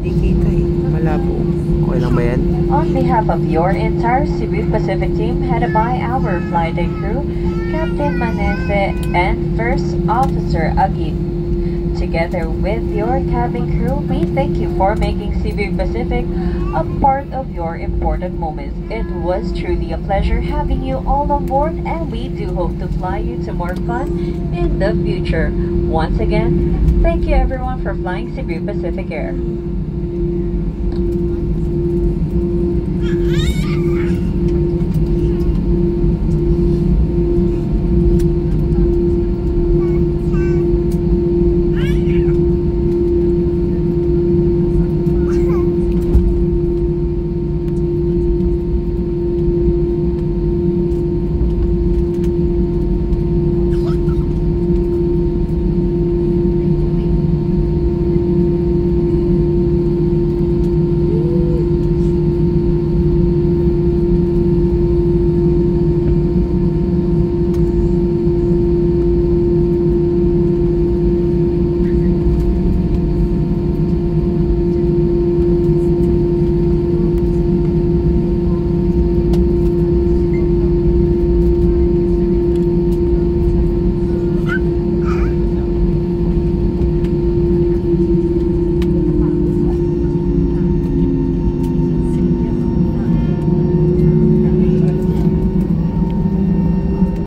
Di kita eh. Malabo. Okay lang ba yan? On behalf of your entire Cebu Pacific team, headed by our flight and crew, Captain Manese and First Officer Agib, together with your cabin crew, we thank you for making Cebu Pacific a part of your important moments. It was truly a pleasure having you all on board, and we do hope to fly you to more fun in the future. Once again, thank you everyone for flying Cebu Pacific Air.